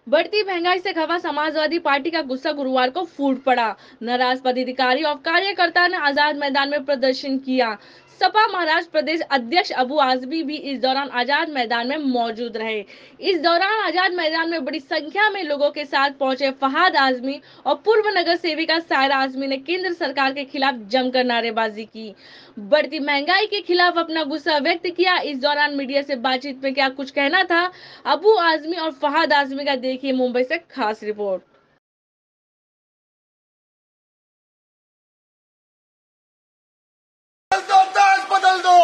बढ़ती महंगाई से खफा समाजवादी पार्टी का गुस्सा गुरुवार को फूट पड़ा। नाराज पदाधिकारी और कार्यकर्ता ने आजाद मैदान में प्रदर्शन किया। सपा महाराष्ट्र प्रदेश अध्यक्ष अबू आजमी भी इस दौरान आजाद मैदान में मौजूद रहे। इस दौरान आजाद मैदान में बड़ी संख्या में लोगों के साथ पहुंचे फहाद आजमी और पूर्व नगर सेविका सायरा आजमी ने केंद्र सरकार के खिलाफ जमकर नारेबाजी की। बढ़ती महंगाई के खिलाफ अपना गुस्सा व्यक्त किया। इस दौरान मीडिया से बातचीत में क्या कुछ कहना था अबू आजमी और फहाद आजमी का, देखिए मुंबई से खास रिपोर्ट। बदल दो,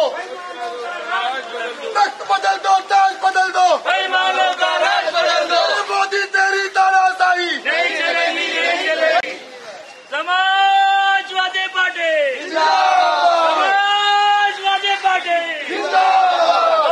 तख्त बदल दो, ताज बदल दो, बेईमानों का राज बदल दो। मोदी तेरी तानाशाही नहीं चलेगी, नहीं चलेगी। समाजवादी पार्टी जिंदाबाद, समाजवादी पार्टी जिंदाबाद,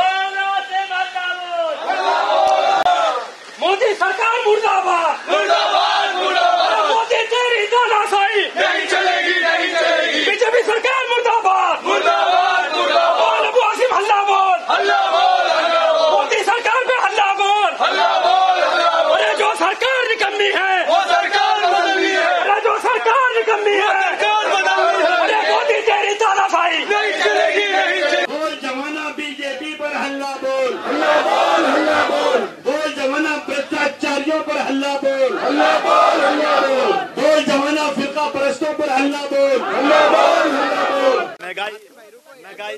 मोदी सरकार मुर्दाबाद, मुर्दाबाद, मुर्दाबाद। मोदी तेरी तानाशाही नहीं चलेगी, नहीं चलेगी। बीजेपी सरकार मुर्दाबाद, मुर्दाबाद, मुर्दाबाद। अबू आसिम हल्ला बोल, हल्ला बोल, हल्ला बोल, मोदी सरकार पे हल्ला बोल। हल्ला बोल, हल्ला बोल। अरे जो सरकार निकम्मी है, वो सरकार बदलनी है, अरे जो सरकार निकम्मी है, सरकार बदलनी है। अरे मोदी तेरी तानाशाही नहीं चलेगी, नहीं चलेगी। बोल जमाना बीजेपी पर हल्ला बोल, हल्ला बोल, हल्ला बोल, बोल जमाना भ्रष्टाचारियों पर हल्ला बोल, हल्ला बोल, हल्ला बोल, बोल जमाना फिरका परस्तों पर हल्ला बोल। हल्ला बोल, हल्ला बोल। महंगाई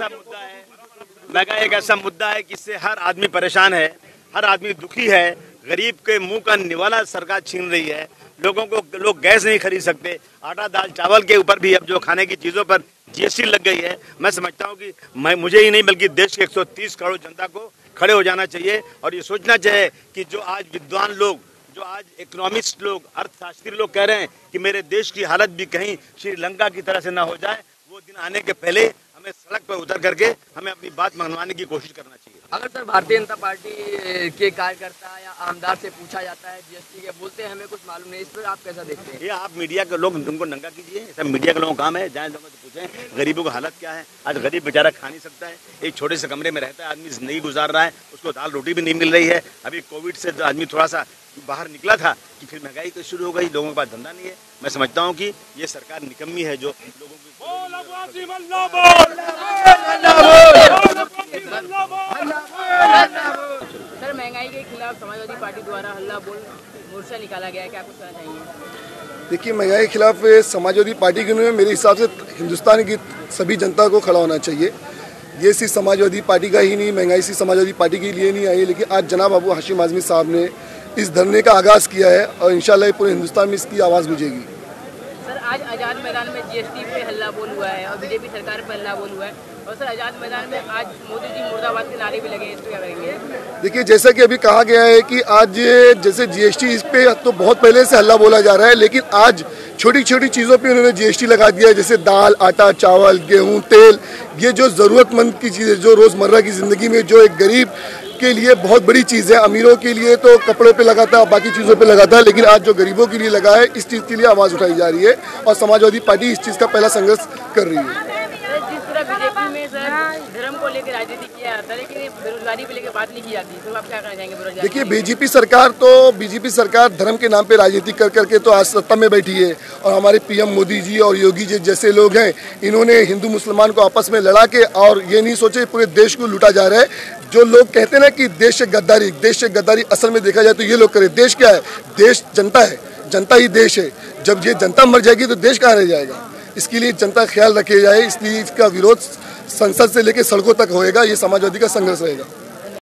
एक ऐसा मुद्दा है कि इससे हर आदमी परेशान है, हर आदमी दुखी है। गरीब के मुंह का निवाला सरकार छीन रही है। लोग गैस नहीं खरीद सकते। आटा दाल चावल के ऊपर भी अब जो खाने की चीजों पर जीएसटी लग गई है। मैं समझता हूँ कि मुझे ही नहीं बल्कि देश के 130 करोड़ जनता को खड़े हो जाना चाहिए और ये सोचना चाहिए कि जो आज विद्वान लोग, जो आज इकोनॉमिस्ट लोग, अर्थशास्त्री लोग कह रहे हैं कि मेरे देश की हालत भी कहीं श्रीलंका की तरह से ना हो जाए, वो दिन आने के पहले हमें सड़क पर उतर करके हमें अपनी बात मनवाने की कोशिश करना चाहिए। अगर सर भारतीय जनता पार्टी के कार्यकर्ता या आमदार से पूछा जाता है जीएसटी के, बोलते हैं हमें कुछ मालूम नहीं, इस पर आप कैसा देखते हैं? ये आप मीडिया के लोग उनको नंगा कीजिए, सब मीडिया के लोगों का काम है। जाए लोगों से पूछें गरीबों की हालत क्या है। आज गरीब बेचारा खा नहीं सकता है, एक छोटे से कमरे में रहता है, आदमी जिंदगी गुजार रहा है, उसको दाल रोटी भी नहीं मिल रही है। अभी कोविड से आदमी थोड़ा सा बाहर निकला था कि फिर महंगाई तो शुरू हो गई, लोगों के पास धंधा नहीं है। मैं समझता हूँ कि ये सरकार निकम्मी है जो लोगों की सर महंगाई के खिलाफ समाजवादी पार्टी द्वारा हल्ला बोल मोर्चा निकाला गया है, क्या कुछ कहना चाहिए? देखिए, महंगाई के खिलाफ समाजवादी पार्टी के मेरे हिसाब से हिंदुस्तान की सभी जनता को खड़ा होना चाहिए। ये सिर्फ समाजवादी पार्टी का ही नहीं, महंगाई सिर्फ समाजवादी पार्टी के लिए नहीं आई है, लेकिन आज जनाब अबू हाशिम आजमी साहब ने इस धरने का आगाज़ किया है और इंशाल्लाह पूरे हिंदुस्तान में इसकी आवाज़ गूंजेगी। सर आज आजाद मैदान में जीएसटी पे हल्ला बोल हुआ है और बीजेपी सरकार पे हल्ला बोल हुआ है, और सर आजाद मैदान में आज मोदी जी मुर्दाबाद के नारे भी लगे, इस पर क्या करेंगे? देखिए, जैसा कि अभी कहा गया है कि आज जैसे जीएसटी इस पे तो बहुत पहले से हल्ला बोला जा रहा है, लेकिन आज छोटी छोटी चीज़ों पे उन्होंने जीएसटी लगा दिया है, जैसे दाल, आटा, चावल, गेहूं, तेल। ये जो ज़रूरतमंद की चीज़ें, जो रोज़मर्रा की ज़िंदगी में जो एक गरीब के लिए बहुत बड़ी चीज़ है, अमीरों के लिए तो कपड़ों पे लगाता है, बाकी चीज़ों पे लगाता है, लेकिन आज जो गरीबों के लिए लगा है, इस चीज़ के लिए आवाज़ उठाई जा रही है और समाजवादी पार्टी इस चीज़ का पहला संघर्ष कर रही है। जिस तरह बीजेपी में सर धर्म को लेकर राजनीति किया जाता है, लेकिन बेरोजगारी को लेकर बात नहीं की जाती, तो आप क्या कहना चाहेंगे? बेरोजगारी देखिए, बीजेपी सरकार धर्म के नाम पे राजनीति कर करके तो आज सत्ता में बैठी है, और हमारे पीएम मोदी जी और योगी जी जैसे लोग हैं, इन्होंने हिंदू मुसलमान को आपस में लड़ा के और ये नहीं सोचे पूरे देश को लूटा जा रहा है। जो लोग कहते हैं ना कि देश से गद्दारी, असल में देखा जाए तो ये लोग करे। देश क्या है? देश जनता है, जनता ही देश है। जब ये जनता मर जाएगी तो देश कहाँ रह जाएगा? इसके लिए जनता ख्याल रखे जाए, इसलिए इसका विरोध संसद से लेकर सड़कों तक होएगा। ये समाजवादी का संघर्ष रहेगा।